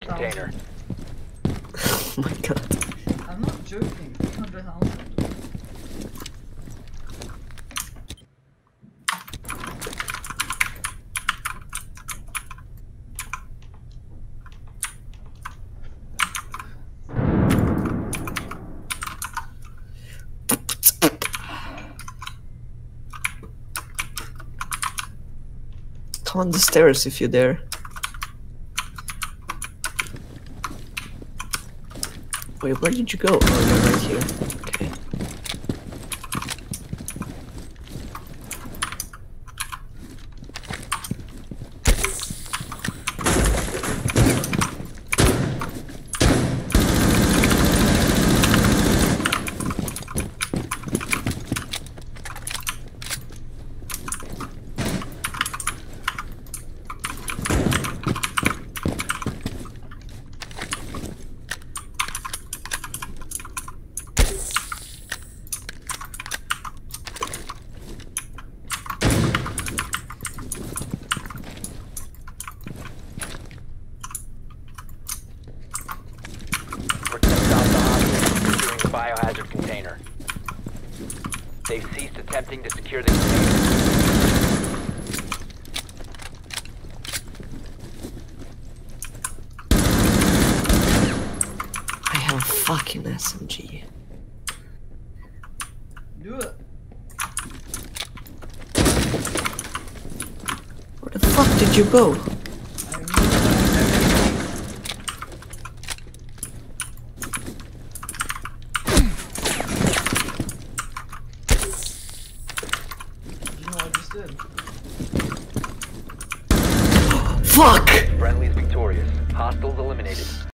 container. Oh my god. I'm not joking. 300,000. Come on the stairs if you dare. Wait, where did you go? Oh, you're right here. Okay. Biohazard container. They've ceased attempting to secure the container. I have a fucking SMG. Do it. Where the fuck did you go? Fuck! Friendly's victorious. Hostiles eliminated.